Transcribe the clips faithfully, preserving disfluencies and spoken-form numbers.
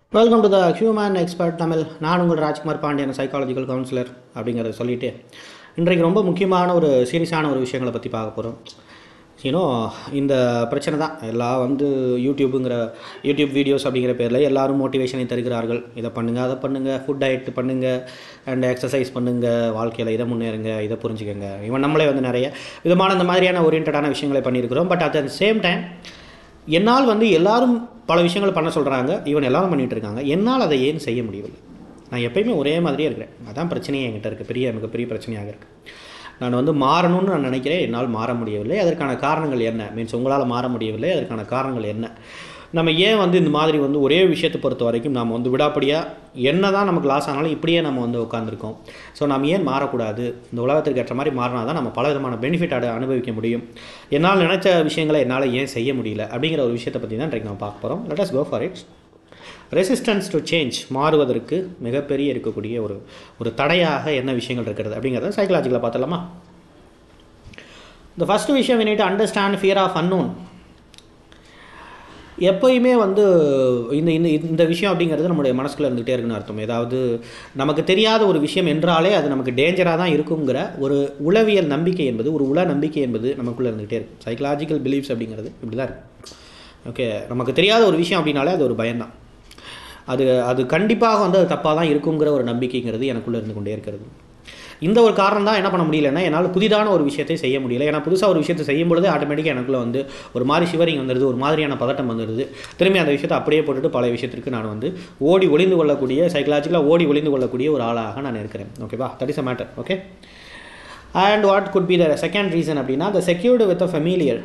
Welcome to the human expert Tamil. நான் உங்கள் Rajkumar Pandian, psychological councillor அப்படிங்கிறத சொல்லிவிட்டு இன்றைக்கு ரொம்ப முக்கியமான ஒரு சீரியஸான ஒரு விஷயங்களை பற்றி பார்க்க போகிறோம். ஏன்னோ இந்த பிரச்சனை தான் எல்லாம் வந்து யூடியூப்புங்கிற யூடியூப் வீடியோஸ் அப்படிங்கிற பேரில் எல்லோரும் மோட்டிவேஷனை தருகிறார்கள். இதை பண்ணுங்கள், அதை பண்ணுங்கள், ஃபுட் டயட் பண்ணுங்கள், அண்ட் எக்ஸசைஸ் பண்ணுங்கள், வாழ்க்கையில் இதை முன்னேறுங்க, இதை புரிஞ்சுக்கங்க. இவன் நம்மளே வந்து நிறைய விதமான இந்த மாதிரியான ஓரியன்டான விஷயங்களை பண்ணியிருக்கிறோம். But at the same time என்னால் வந்து எல்லோரும் பல விஷயங்கள் பண்ண சொல்கிறாங்க, ஈவன் எல்லோரும் பண்ணிகிட்டு இருக்காங்க. என்னால் அதை ஏன் செய்ய முடியவில்லை? நான் எப்போயுமே ஒரே மாதிரியே இருக்கிறேன். அதான் பிரச்சனையே என்கிட்ட இருக்குது, பெரிய மிகப்பெரிய பிரச்சனையாக இருக்குது. நான் வந்து மாறணும்னு நான் நினைக்கிறேன், என்னால் மாற முடியவில்லை. அதற்கான காரணங்கள் என்ன? மீன்ஸ் உங்களால் மாற முடியவில்லை, அதற்கான காரணங்கள் என்ன? நம்ம ஏன் வந்து இந்த மாதிரி வந்து ஒரே விஷயத்தை பொறுத்த வரைக்கும் நாம் வந்து விடாப்படியாக என்ன தான் நமக்கு லாஸ் ஆனாலும் இப்படியே நம்ம வந்து உட்காந்துருக்கோம். ஸோ நாம் ஏன் மாறக்கூடாது? இந்த உலகத்திற்கு ஏற்ற மாதிரி மாறினா தான் நம்ம பல விதமான பெனிஃபிட் அட அனுபவிக்க முடியும். என்னால் நினச்ச விஷயங்களை என்னால் ஏன் செய்ய முடியல அப்படிங்கிற ஒரு விஷயத்தை பற்றி தான் இன்றைக்கு நம்ம பார்க்க போகிறோம். Let us go for it. Resistance to change, மாறுவதற்கு மிகப்பெரிய இருக்கக்கூடிய ஒரு ஒரு தடையாக என்ன விஷயங்கள் இருக்கிறது அப்படிங்கிறத சைக்காலஜிக்கலாக பார்த்தலாமா? இந்த ஃபஸ்ட்டு விஷயம், we need to understand fear of unknown. எப்போயுமே வந்து இந்த இந்த இந்த விஷயம் அப்படிங்கிறது நம்மளுடைய மனசுக்குள்ளே இருந்துகிட்டே இருக்குன்னு அர்த்தம். ஏதாவது நமக்கு தெரியாத ஒரு விஷயம் என்றாலே அது நமக்கு டேஞ்சராக தான் இருக்குங்கிற ஒரு உளவியல் நம்பிக்கை என்பது, ஒரு உள நம்பிக்கை என்பது நமக்குள்ளே இருந்துகிட்டே இருக்கும். சைக்கலாஜிக்கல் பிலீஃப்ஸ் அப்படிங்கிறது இப்படி தான் இருக்குது. ஓகே, நமக்கு தெரியாத ஒரு விஷயம் அப்படின்னாலே அது ஒரு பயம்தான். அது அது கண்டிப்பாக வந்து அது தப்பாக தான் இருக்குங்கிற ஒரு நம்பிக்கைங்கிறது எனக்குள்ளே இருந்து கொண்டே இருக்கிறது. இந்த ஒரு காரணம் தான் என்ன பண்ண முடியலன்னா, என்னால் புதிதான ஒரு விஷயத்தை செய்ய முடியல. ஏன்னா புதுசாக ஒரு விஷயத்தை செய்யும் பொழுது ஆட்டோமேட்டிக்காக எனக்குள்ளே வந்து ஒரு மாதிரி ஷிவரிங் வந்துடுது, ஒரு மாதிரியான பதட்டம் வந்துடுது. திரும்பி அந்த விஷயத்தை அப்படியே போட்டுட்டு பல விஷயத்திற்கு நான் வந்து ஓடி ஒளிந்து கொள்ளக்கூடிய, சைக்கலாஜிக்கலாக ஓடி ஒளிந்து கொள்ளக்கூடிய ஒரு ஆளாக நான் இருக்கிறேன். ஓகேவா? That is a matter. Okay, and what could be the second reason அப்படின்னா, the secured with a familiar.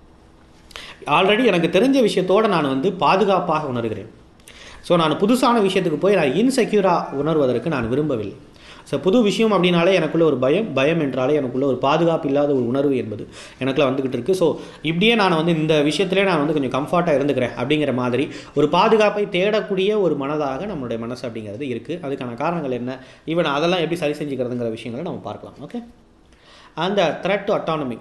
Already எனக்கு தெரிஞ்ச விஷயத்தோடு நான் வந்து பாதுகாப்பாக உணர்கிறேன். ஸோ நான் புதுசான விஷயத்துக்கு போய் நான் இன்செக்யூராக உணர்வதற்கு நான் விரும்பவில்லை. ஸோ புது விஷயம் அப்படின்னாலே எனக்குள்ளே ஒரு பயம், பயம் என்றாலே எனக்குள்ளே ஒரு பாதுகாப்பு இல்லாத ஒரு உணர்வு என்பது எனக்குள்ள வந்துக்கிட்டு இருக்குது. ஸோ இப்படியே நான் வந்து இந்த விஷயத்திலே நான் வந்து கொஞ்சம் கம்ஃபர்ட்டாக இருந்துக்கிறேன் அப்படிங்கிற மாதிரி ஒரு பாதுகாப்பை தேடக்கூடிய ஒரு மனதாக நம்மளுடைய மனசு அப்படிங்கிறது இருக்குது. அதுக்கான காரணங்கள் என்ன, ஈவன் அதெல்லாம் எப்படி சரி செஞ்சுக்கிறதுங்கிற விஷயங்களை நம்ம பார்க்கலாம். ஓகே, அந்த த்ரெட் டு அட்டானமி.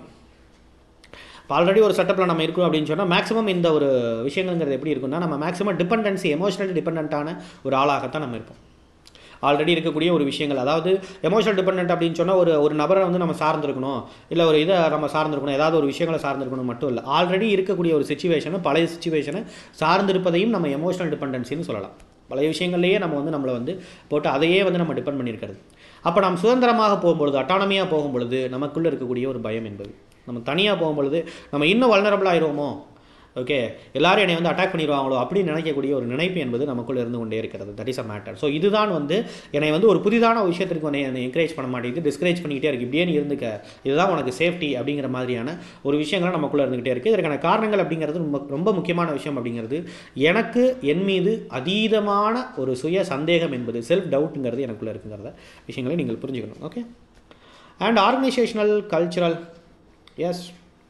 ஆல்ரெடி ஒரு செட்டப்பில் நம்ம இருக்கோம் அப்படின்னு சொன்னால் மேக்ஸிமம் இந்த ஒரு விஷயங்கள்ங்கிறது எப்படி இருக்குன்னா, நம்ம மேக்ஸிமம் டிபெண்டன்சி, எமோஷனலி டிபெண்ட்டான ஒரு ஆளாகத்தான் நம்ம இருப்போம். ஆல்ரெடி இருக்கக்கூடிய ஒரு விஷயங்கள், அதாவது எமோஷனல் டிபெண்ட் அப்படின்னு சொன்னால் ஒரு ஒரு நபரை வந்து நம்ம சார்ந்திருக்கணும், இல்லை ஒரு இதை நம்ம சார்ந்திருக்கணும், ஏதாவது ஒரு விஷயங்களை சார்ந்திருக்கணும் மட்டும் இல்லை. ஆல்ரெடி இருக்கக்கூடிய ஒரு சிச்சுவேஷனை, பழைய சிச்சுவேஷனை சார்ந்திருப்பதையும் நம்ம எமோஷனல் டிபெண்டன்சின்னு சொல்லலாம். பழைய விஷயங்கள்லேயே நம்ம வந்து நம்மளை வந்து போட்டு அதையே வந்து நம்ம டிபெண்ட் பண்ணியிருக்கிறது. அப்போ நம்ம சுதந்திரமாக போகும்பொழுது, அட்டானமியாக போகும்பொழுது நமக்குள்ளே இருக்கக்கூடிய ஒரு பயம் என்பது, நம்ம தனியாக போகும்பொழுது நம்ம இன்னும் வல்னரபிள் ஆயிடுவோமோ, ஓகே எல்லாரும் என்னை வந்து அட்டாக் பண்ணிடுவாங்களோ அப்படின்னு நினைக்கக்கூடிய ஒரு நினைப்பு என்பது நமக்குள்ளே இருந்து கொண்டே இருக்கிறது. That is a matter. So இதுதான் வந்து என்னை வந்து ஒரு புதிதான விஷயத்திற்கு வந்து என்னை என்கரேஜ் பண்ண மாட்டேங்குது, டிஸ்கரேஜ் பண்ணிக்கிட்டே இருக்குது. இப்படியே நீ இருந்துக்க, இதுதான் உனக்கு சேஃப்டி அப்படிங்கிற மாதிரியான ஒரு விஷயங்கள் நமக்குள்ளே இருந்துகிட்டே இருக்குது. இதற்கான காரணங்கள் அப்படிங்கிறது ரொம்ப ரொம்ப முக்கியமான விஷயம் அப்படிங்கிறது, எனக்கு என் மீது அதீதமான ஒரு சுய சந்தேகம் என்பது, செல்ஃப் டவுட்டுங்கிறது எனக்குள்ளே இருக்குங்கிறத விஷயங்களை நீங்கள் புரிஞ்சுக்கணும். Okay, and organisational cultural, yes,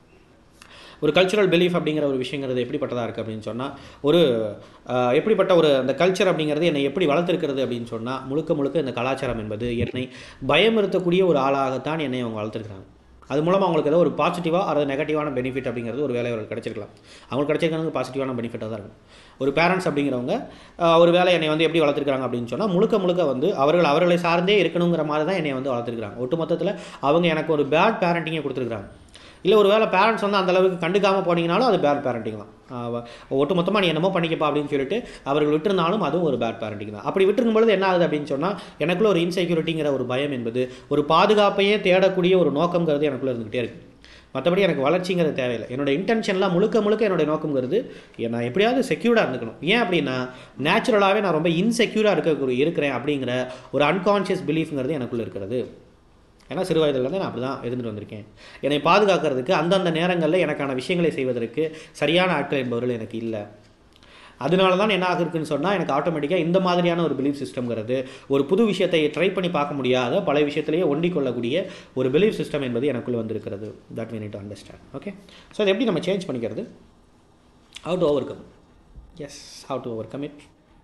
ஒரு கல்ச்சுரல் பிலீஃப் அப்படிங்கிற ஒரு விஷயங்கிறது எப்படிப்பட்டதாக இருக்குது அப்படின்னு சொன்னால், ஒரு எப்படிப்பட்ட ஒரு அந்த கல்ச்சர் அப்படிங்கிறது என்னை எப்படி வளர்த்துருக்கிறது அப்படின்னு சொன்னால், முழுக்க முழுக்க இந்த கலாச்சாரம் என்பது என்னை பயமுறுத்தக்கூடிய ஒரு ஆளாகத்தான் என்னை அவங்க வளர்த்துருக்குறாங்க. அது மூலமாக அவங்களுக்கு ஏதோ ஒரு பாசிட்டிவாக அல்லது நெகட்டிவான பெனிஃபிட் அப்படிங்கிறது ஒரு வேலை அவங்களுக்கு கிடச்சிருக்கலாம். அவங்களுக்கு கிடச்சிருக்கிறது பாசிட்டிவான பெனிஃபிட்டாக தான் இருக்கும். ஒரு பேரண்ட்ஸ் அப்படிங்கிறவங்க ஒரு வேலை என்னை வந்து எப்படி வளர்த்துருக்காங்க அப்படின்னு சொன்னால், முழுக்க முழுக்க வந்து அவர்கள் அவர்களை சார்ந்தே இருக்கணுங்கிற மாதிரி தான் என்னை வந்து வளர்த்துருக்காங்க. ஒட்டு மொத்தத்தில் அவங்க எனக்கு ஒரு பேட் பேரண்டிங்கை கொடுத்துருக்குறாங்க. இல்லை ஒரு வேளை பேரண்ட்ஸ் வந்து அந்தளவுக்கு கண்டுக்காமல் போனீங்கனாலும் அது பேட் பேரண்டிங் தான். ஒட்டு மொத்தமாக நீ என்னமோ பண்ணிக்கப்பா அப்படின்னு சொல்லிட்டு அவர்கள் விட்டுருந்தாலும் அதுவும் ஒரு பேட் பேரண்டிங் தான். அப்படி விட்டுருக்கும் பொழுது என்ன ஆகுது அப்படின்னு சொன்னால், எனக்குள்ள ஒரு இன்செக்யூரிட்டிங்கிற ஒரு பயம் என்பது, ஒரு பாதுகாப்பையே தேடக்கூடிய ஒரு நோக்கங்கிறது எனக்குள்ளே இருந்துகிட்டே இருக்குது. மற்றபடி எனக்கு வளர்ச்சிங்கிறது தேவையில்லை. என்னோட இன்டென்ஷன்லாம் முழுக்க முழுக்க என்னுடைய நோக்கங்கிறது நான் எப்படியாவது செக்யூர்டாக இருந்துக்கணும். ஏன் அப்படின்னா, நேச்சுரலாகவே நான் ரொம்ப இன்செக்யூராக இருக்க இருக்கிறேன் அப்படிங்கிற ஒரு அன்கான்ஷியஸ் பிலீஃப்ங்கிறது எனக்குள்ளே இருக்கிறது. ஏன்னா சிறு வயதிலேருந்து நான் அப்படி தான் இருந்துட்டு வந்திருக்கேன். என்னை பாதுகாக்கிறதுக்கு அந்தந்த நேரங்களில் எனக்கான விஷயங்களை செய்வதற்கு சரியான ஆட்கள் என்பவர்கள் எனக்கு இல்லை. அதனால தான் என்ன ஆகிருக்குன்னு சொன்னால், எனக்கு ஆட்டோமேட்டிக்காக இந்த மாதிரியான ஒரு பிலீஃப் சிஸ்டம்ங்கிறது, ஒரு புது விஷயத்தை ட்ரை பண்ணி பார்க்க முடியாத பழைய விஷயத்திலேயே ஒண்டி கொள்ளக்கூடிய ஒரு பிலீஃப் சிஸ்டம் என்பது எனக்குள்ளே வந்திருக்கிறது. That we need to understand. Okay, so அதை எப்படி நம்ம சேஞ்ச் பண்ணிக்கிறது? how to overcome? yes, how to overcome it?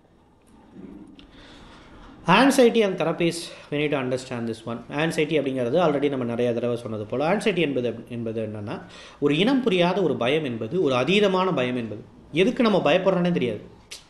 Anxiety and therapies, we need to understand this one. Anxiety அப்படிங்கிறது ஆல்ரெடி நம்ம நிறைய தடவை சொன்னது போல், ஆன்சைட்டி என்பது என்பது என்னென்னா, ஒரு இனம் புரியாத ஒரு பயம் என்பது, ஒரு அதீதமான பயம் என்பது. எதுக்கு நம்ம பயப்படுறோன்னே தெரியாது.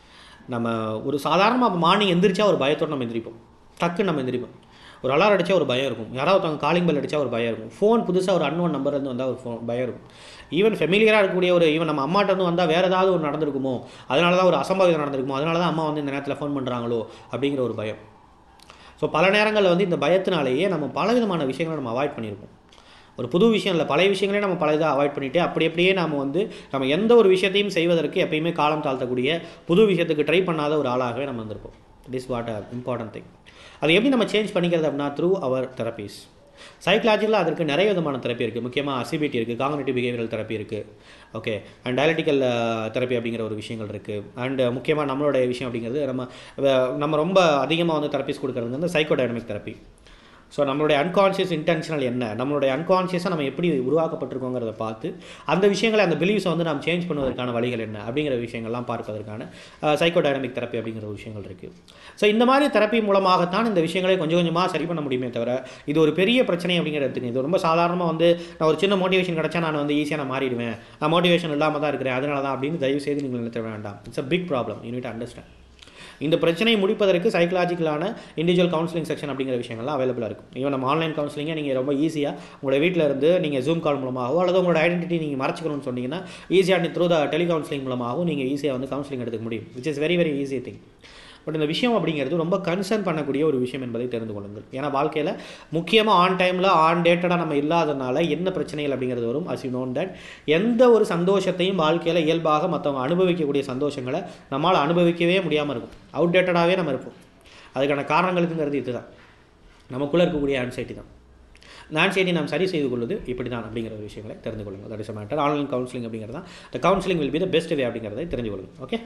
நம்ம ஒரு சாதாரணமாக மார்னிங் எந்திரிச்சா ஒரு பயத்தோடு நம்ம எந்திரிப்போம், டக்குன்னு நம்ம எந்திரிப்போம். ஒரு அலாரம் அடித்தா ஒரு பயம் இருக்கும், யாராவது ஒருத்தவங்க காலிங் பெல் அடித்தா ஒரு பயம் இருக்கும், ஃபோன் புதுசாக ஒரு அன்னோன் நம்பர்லேருந்து வந்தால் ஒரு ஃபோன் பயம் இருக்கும். ஈவன் ஃபெமிலியராக இருக்கக்கூடிய ஒரு ஈவன் நம்ம அம்மாட்ட வந்து வந்தால் வேறு ஏதாவது ஒரு நடந்திருக்குமோ, அதனால தான் ஒரு அசம்பாவிதம் நடந்திருக்குமோ, அதனால தான் அம்மா வந்து இந்த நேரத்தில் ஃபோன் பண்ணுறாங்களோ அப்படிங்கிற ஒரு பயம். ஸோ பல நேரங்களில் வந்து இந்த பயத்தினாலேயே நம்ம பலவிதமான விஷயங்களை நம்ம அவாய்ட் பண்ணியிருப்போம். ஒரு புது விஷயம் இல்லை, பழைய விஷயங்களே நம்ம பல இதாக அவாய்ட் பண்ணிவிட்டு அப்படி அப்படியே நம்ம வந்து நம்ம எந்த ஒரு விஷயத்தையும் செய்வதற்கு எப்பயுமே காலம் தாழ்த்தக்கூடிய புது விஷயத்துக்கு ட்ரை பண்ணாத ஒரு ஆளாகவே நம்ம வந்திருப்போம். It is what a important thing. அது எப்படி நம்ம சேஞ்ச் பண்ணிக்கிறது அப்படின்னா த்ரூ அவர் தெரப்பீஸ். சைக்கலாஜிக்கலாக அதற்கு நிறைய விதமான தெரப்பி இருக்குது. முக்கியமாக சிபிடி இருக்குது, காக்னிட்டிவ் பிஹேவியரல் தெரப்பி இருக்குது, ஓகே, அண்ட் டயலெக்டிக்கல் தெரப்பி அப்படிங்கிற ஒரு விஷயங்கள் இருக்குது. அண்ட் முக்கியமாக நம்மளுடைய விஷயம் அப்படிங்கிறது நம்ம நம்ம ரொம்ப அதிகமாக வந்து தெரப்பிஸ் கொடுக்குறது வந்து சைக்கோ டைனமிக் தெரப்பி. ஸோ நம்மளுடைய அன்கான்ஷியஸ் இன்டென்ஷனல் என்ன, நம்மளுடைய அன்கான்ஷியஸாக நம்ம எப்படி உருவாக்கப்பட்டிருக்கோங்கிறத பார்த்து அந்த விஷயங்களை அந்த பிலீவ்ஸை வந்து நம்ம சேஞ்ச் பண்ணுவதற்கான வழிகள் என்ன அப்படிங்கிற விஷயங்கள்லாம் பார்ப்பதற்கான சைக்கோ டைனமிக் தெரப்பி அப்படிங்கிற விஷயங்கள் இருக்குது. ஸோ இந்த மாதிரி தெரப்பி மூலமாகத்தான் இந்த விஷயங்களை கொஞ்சம் கொஞ்சமாக சரி பண்ண முடியுமே தவிர இது ஒரு பெரிய பிரச்சனை அப்படிங்கிறதுக்கு இது ரொம்ப சாதாரணமாக வந்து நான் ஒரு சின்ன மோட்டிவேஷன் கிடச்சா நான் வந்து ஈஸியாக நான் மாறிடுவேன், நான் மோட்டிவேஷன் இல்லாமல் தான் இருக்கிறேன் அதனால தான் அப்படின்னு தயவு செய்து நீங்கள் நினைத்த வேண்டாம். It's a big problem, you need to understand. இந்த பிரச்சனையை முடிப்பதற்கு சைக்கலாஜிக்கலான இண்டிவிஜுவல் கவுன்சிலிங் செக்ஷன் அப்படிங்கிற விஷயங்கள்லாம் அவைலபிளாக இருக்கும். ஈவன் நம்ம ஆன்லைன் கவுன்சிலிங்கை நீங்கள் ரொம்ப ஈஸியாக உங்களோட வீட்டில் இருந்து நீங்கள் ஜூம் கால் மூலமாகவோ அல்லது உங்களோட ஐடென்டிட்டி நீங்கள் மறைச்சிக்கணும்னு சொன்னீங்கன்னா ஈஸியாக த்ரூ த டெலி கவுன்சிலிங் மூலமாகவும் நீங்கள் ஈஸியாக வந்து கவுன்சிலிங் எடுத்துக்க முடியும், which is very very easy thing. But இந்த விஷயம் அப்படிங்கிறது ரொம்ப கன்சர்ன் பண்ணக்கூடிய ஒரு விஷயம் என்பதை தெரிந்து கொள்ளுங்கள். ஏன்னா வாழ்க்கையில் முக்கியமாக ஆன் டைமில் ஆன் டேட்டடாக நம்ம இல்லாதனால என்ன பிரச்சனைகள் அப்படிங்கிறது வரும். அஸ் யூ நோன் தட் எந்த ஒரு சந்தோஷத்தையும் வாழ்க்கையில் இயல்பாக மற்றவங்க அனுபவிக்கக்கூடிய சந்தோஷங்களை நம்மளால் அனுபவிக்கவே முடியாமல் இருக்கும், அவுட் டேட்டடாகவே நம்ம இருப்போம். அதுக்கான காரணங்களுக்குங்கிறது இதுதான், நமக்குள்ளே இருக்கக்கூடிய ஆன்சைட்டி தான். இந்த ஆன்சைட்டி நாம் சரி செய்து கொள்வது இப்படி தான் அப்படிங்கிற ஒரு விஷயங்களை தெரிந்து கொள்ளுங்கள். That is a matter. Online counselling அப்படிங்கிறது தான் the counselling will be the best way அப்படிங்கிறதை தெரிஞ்சு கொள்ளுங்கள். Okay.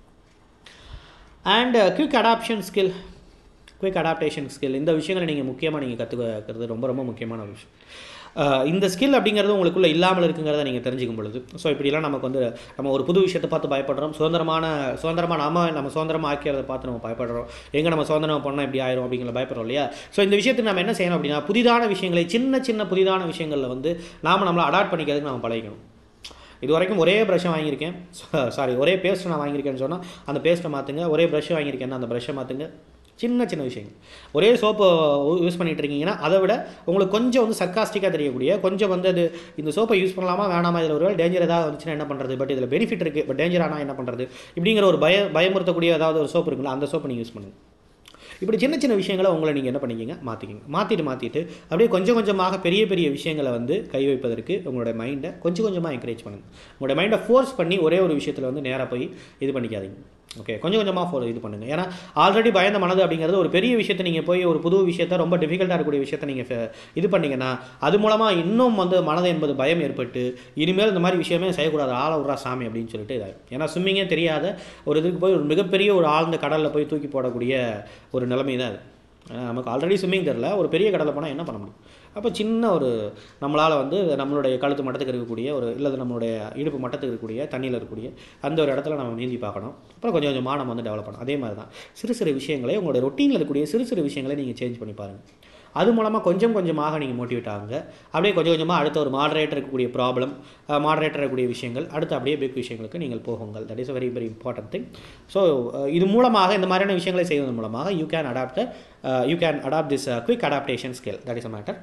And quick adaption skill, quick adaptation skill, இந்த விஷயங்களை நீங்கள் முக்கியமாக நீங்கள் கற்றுக்கிறது ரொம்ப ரொம்ப முக்கியமான ஒரு விஷயம். இந்த ஸ்கில் அப்படிங்கிறது உங்களுக்குள்ளே இல்லாமல் இருக்குங்கிறத நீங்கள் தெரிஞ்சுக்கும் பொழுது, ஸோ இப்படிலாம் நமக்கு வந்து நம்ம ஒரு புது விஷயத்தை பார்த்து பயப்படுறோம், சுதந்திரமான சுதந்திரமாக நாம நம்ம சுதந்திரமாக ஆக்கிறதை பார்த்து நம்ம பயப்படுறோம், எங்கே நம்ம சுதந்திரம் பண்ணால் இப்படி ஆயிரும் அப்படிங்கிற பயப்படுறோம் இல்லையா. ஸோ இந்த விஷயத்துக்கு நம்ம என்ன செய்யணும் அப்படின்னா புதிதான விஷயங்களை சின்ன சின்ன புதிதான விஷயங்களில் வந்து நாம் நம்மளை அடாப்ட் பண்ணிக்கிறதுக்கு நம்ம பழகிக்கணும். இது வரைக்கும் ஒரே ப்ரஷ்ஷை வாங்கியிருக்கேன், சாரி ஒரே பேஸ்ட்டை நான் வாங்கியிருக்கேன்னு சொன்னால் அந்த பேஸ்ட்டை மாற்றுங்க, ஒரே ப்ரஷ்ஷை வாங்கியிருக்கேன்னா அந்த ப்ரஷ்ஷை மாற்றுங்க. சின்ன சின்ன விஷயங்கள். ஒரே சோப்பு யூஸ் பண்ணிகிட்டு இருக்கீங்கன்னா அதை விட உங்களுக்கு கொஞ்சம் வந்து சர்க்காஸ்டிக்காக தெரியக்கூடிய கொஞ்சம் வந்து அது இந்த சோப்பை யூஸ் பண்ணலாமா வேணாமா, இதில் ஒரு வேலை டேஞ்சர் ஏதாவது வந்துச்சுன்னா என்ன பண்ணுறது, பட் இதில் பெனிஃபிட் இருக்குது பட் டேஞ்சர் ஆனால் என்ன பண்ணுறது இப்படிங்கிற ஒரு பய பயமுறுத்தக்கூடிய ஏதாவது ஒரு சோப்பு இருக்குங்களா, அந்த சோப்பை நீங்கள் யூஸ் பண்ணுங்கள். இப்படி சின்ன சின்ன விஷயங்களை உங்களை நீங்கள் என்ன பண்ணிக்கிங்க மாற்றிக்கிங்க. மாற்றிட்டு மாற்றிட்டு அப்படியே கொஞ்சம் கொஞ்சமாக பெரிய பெரிய விஷயங்களை வந்து கை வைப்பதற்கு உங்களோட மைண்டை கொஞ்சம் கொஞ்சமாக என்கரேஜ் பண்ணுங்கள். உங்களோட மைண்டை ஃபோர்ஸ் பண்ணி ஒரே ஒரு விஷயத்தில் வந்து நேராக போய் இது பண்ணிக்காதீங்க. ஓகே, கொஞ்சம் கொஞ்சமாக ஃபோர் இது பண்ணுங்கள். ஏன்னா ஆல்ரெடி பயந்த மனது அப்படிங்கிறது ஒரு பெரிய விஷயத்தை நீங்கள் போய் ஒரு புது விஷயத்தை ரொம்ப டிஃபிகல்ட்டாக இருக்கக்கூடிய விஷயத்தை நீங்கள் இது பண்ணிங்கன்னா அது மூலமாக இன்னும் வந்து மனது என்பது பயம் ஏற்பட்டு இனிமேல் இந்த மாதிரி விஷயமே செய்யக்கூடாது, ஆள விட்றா சாமி அப்படின்னு சொல்லிட்டு இதாகும். ஏன்னா ஸ்விம்மிங்கே தெரியாத ஒரு இதுக்கு போய் ஒரு மிகப்பெரிய ஒரு ஆழ்ந்த கடலில் போய் தூக்கி போடக்கூடிய ஒரு நிலைமை தான் அது. நமக்கு ஆல்ரெடி ஸ்விம்மிங் தெரில, ஒரு பெரிய கடலில் போனால் என்ன பண்ண முடியும். அப்போ சின்ன ஒரு நம்மளால் வந்து நம்மளுடைய கழுத்து மட்டத்துக்கு இருக்கக்கூடிய ஒரு இல்லை நம்மளுடைய இடுப்பு மட்டத்துக்கு இருக்கக்கூடிய தண்ணியில் இருக்கக்கூடிய அந்த ஒரு இடத்துல நம்ம நீந்தி பார்க்கணும். அப்புறம் கொஞ்சம் கொஞ்சமாக நம்ம வந்து டெவலப் பண்ணணும். அதே மாதிரி தான் சிறு சிறு விஷயங்களை உங்களுடைய ரொட்டீனில் இருக்கக்கூடிய சிறு சிறு விஷயங்களை நீங்கள் சேஞ்ச் பண்ணி பாருங்கள். அது மூலமாக கொஞ்சம் கொஞ்சமாக நீங்கள் மோட்டிவேட் ஆகுங்க. அப்படியே கொஞ்சம் கொஞ்சமாக அடுத்த ஒரு மாடரேட்டர் இருக்கக்கூடிய ப்ராப்ளம், மாடரேட்டர் இருக்கக்கூடிய விஷயங்கள், அடுத்து அப்படியே பிக் விஷயங்களுக்கு நீங்கள் போகுங்கள். That is a very very important thing. So இது மூலமாக இந்த மாதிரியான விஷயங்களை செய்வதன் மூலமாக you can adapt you can adapt this quick adaptation skill. That is a matter.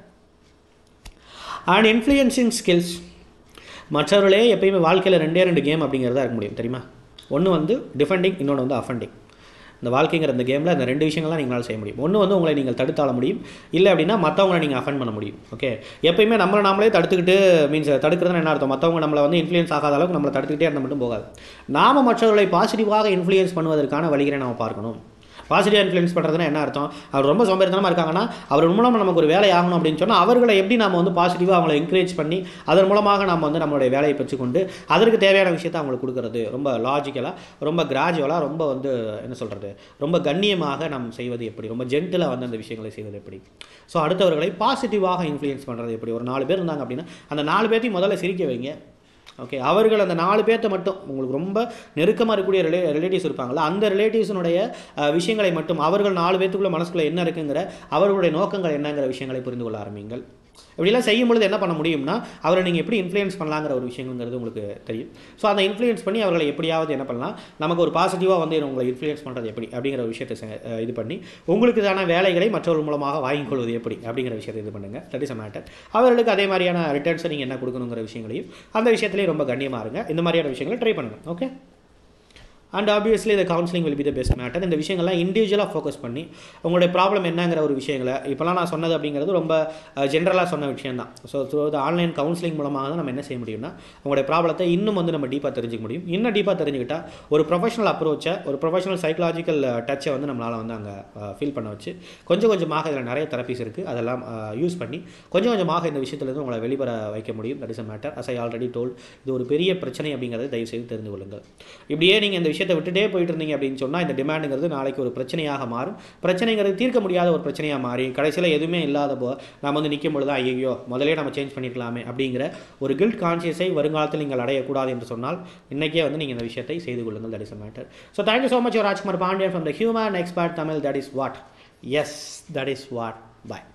And influencing skills. மற்றவர்களே எப்பயுமே வாழ்க்கையில் ரெண்டே ரெண்டு கேம் அப்படிங்கிறதா இருக்க முடியும் தெரியுமா. ஒன்று வந்து டிஃபெண்டிங், இன்னொன்று வந்து அஃபெண்டிங். இந்த வாழ்க்கைங்கிற இந்த கேமில் இந்த ரெண்டு விஷயங்கள்லாம் நீங்களால் செய்ய முடியும். ஒன்று வந்து உங்களை நீங்கள் தடுத்தாள முடியும், இல்லை அப்படின்னா மற்றவங்களை நீங்கள் அஃபெண்ட் பண்ண முடியும். ஓகே, எப்பயுமே நம்மளை நாமளே தடுத்துக்கிட்டு மீன்ஸ் தடுக்கிறதுன்னு என்ன அர்த்தம், மற்றவங்க நம்மளை வந்து இன்ஃப்ளூயன்ஸ் ஆகாத அளவுக்கு நம்மளை தடுத்துக்கிட்டே இருந்தால் மட்டும் போகாது. நாம் மற்றவர்களை பாசிட்டிவாக இன்ஃப்ளூயன்ஸ் பண்ணுவதற்கான வழிகளை நாம் பார்க்கணும். பாசிட்டிவாக இன்ஃப்ளூயன்ஸ் பண்ணுறதுனா என்ன அர்த்தம், அவர் ரொம்ப சோம்பேறித்தனமாக இருக்காங்கன்னா அவர் மூலம் நமக்கு ஒரு வேலை ஆகணும் அப்படின்னு சொன்னால் அவர்களை எப்படி நம்ம வந்து பாசிட்டிவாக அவங்களை என்கரேஜ் பண்ணி அதன் மூலமாக நம்ம வந்து நம்மளுடைய வேலையை பெற்றுக்கொண்டு அதற்கு தேவையான விஷயத்தை அவங்களுக்கு கொடுக்குறது ரொம்ப லாஜிக்கலாக, ரொம்ப கிராஜுவலாக, ரொம்ப வந்து என்ன சொல்கிறது, ரொம்ப கண்ணியமாக நாம் செய்வது எப்படி, ரொம்ப ஜென்டிலாக வந்து அந்த விஷயங்களை செய்வது எப்படி. ஸோ அடுத்தவர்களை பாசிட்டிவாக இன்ஃப்ளூயன்ஸ் பண்ணுறது எப்படி. ஒரு நாலு பேர் இருந்தாங்க அப்படின்னா அந்த நாலு பேர்த்தையும் முதல்ல சிரிக்க வைங்க. ஓகே, அவர்கள் அந்த நாலு பேர்த்த மட்டும் உங்களுக்கு ரொம்ப நெருக்கமாக இருக்கக்கூடிய ரிலே ரிலேட்டிவ்ஸ் இருப்பாங்களா அந்த ரிலேட்டிவ்ஸினுடைய விஷயங்களை மட்டும் அவர்கள் நாலு பேர்த்துக்குள்ள மனசுக்குள்ளே என்ன இருக்குங்கிற அவர்களுடைய நோக்கங்கள் என்னங்கிற விஷயங்களை புரிந்து கொள்ள ஆரம்பிங்கள். இப்படிலாம் செய்யும்பொழுது என்ன பண்ண முடியும்னா அவரை நீங்கள் எப்படி இன்ஃப்ளூயன்ஸ் பண்ணலாங்கிற ஒரு விஷயங்கிறது உங்களுக்கு தெரியும். ஸோ அந்த இன்ஃப்ளூயன்ஸ் பண்ணி அவர்களை எப்படியாவது என்ன பண்ணலாம், நமக்கு ஒரு பாசிட்டிவாக வந்து உங்களை இன்ஃப்ளூயன்ஸ் பண்ணுறது எப்படி அப்படிங்கிற ஒரு விஷயத்தை இது பண்ணி உங்களுக்கு தான வேலைகளை மற்றவர்கள் மூலமாக வாங்கிக் கொள்வது எப்படி அப்படிங்கிற விஷயத்தை இது பண்ணுங்கள். That is a matter. அவர்களுக்கு அதே மாதிரியான ரிட்டர்ன்ஸை நீங்கள் என்ன கொடுக்கணுங்கிற விஷயங்களையும் அந்த விஷயத்துலேயும் ரொம்ப கண்ணியமாக இருங்க. இந்த மாதிரியான விஷயங்களை ட்ரை பண்ணுங்கள். ஓகே. அண்ட் ஆப்வியஸ்லி இந்த counselling will be the best matter. இந்த விஷயங்கள்லாம் இண்டிவிஜுவலாக ஃபோக்கஸ் பண்ணி உங்களுடைய ப்ராப்ளம் என்னங்கிற ஒரு விஷயங்களை இப்போலாம் நான் சொன்னது அப்படிங்கிறது ரொம்ப ஜென்ரலாக சொன்ன விஷயம் தான். So through the online counselling மூலமாக தான் நம்ம என்ன செய்ய முடியும்னா உங்களுடைய ப்ராப்ளத்தை இன்னும் வந்து நம்ம டீப்பாக தெரிஞ்சுக்க முடியும். இன்னும் டீப்பாக தெரிஞ்சுக்கிட்டால் ஒரு ப்ரொஃபஷனல் அப்ரோச்சை, ஒரு ப்ரொஃபஷனல் சைக்கலாஜிக்கல் டச்சை வந்து நம்மளால் வந்து அங்கே ஃபீல் பண்ண வச்சு கொஞ்சம் கொஞ்சமாக இதில் நிறைய தெரப்பிஸ் இருக்குது, அதெல்லாம் யூஸ் பண்ணி கொஞ்சம் கொஞ்சமாக இந்த விஷயத்துலேருந்து உங்களை வெளிவர வைக்க முடியும். That is a matter. As I already told, இது ஒரு பெரிய பிரச்சனை அப்படிங்கிறத தயவுசெய்து தெரிந்து கொள்ளுங்கள். இப்படியே நீங்கள் இந்த விஷயத்தை விட்டுட்டே போயிட்டு இருந்தீங்க அப்படின்னு சொன்னால் இந்த டிமாண்டுங்கிறது நாளைக்கு ஒரு பிரச்சனையாக மாறும். பிரச்சனைங்கிறது தீர்க்க முடியாத ஒரு பிரச்சனையாக மாறி கடைசியில் எதுவுமே இல்லாத போ நம்ம வந்து நிற்கும் பொழுது ஐயோ முதலே நம்ம சேஞ்ச் பண்ணிக்கலாமே அப்படிங்கிற ஒரு கில்ட் கான்சியஸை வருங்காலத்தில் நீங்கள் அடையக்கூடாது என்று சொன்னால் இன்றைக்கே வந்து நீங்கள் இந்த விஷயத்தை செய்து கொள்ளுங்கள். That is a matter. So thank you so much Rajkumar Pandian from the human expert Tamil. That is what. Yes, that is what. Bye.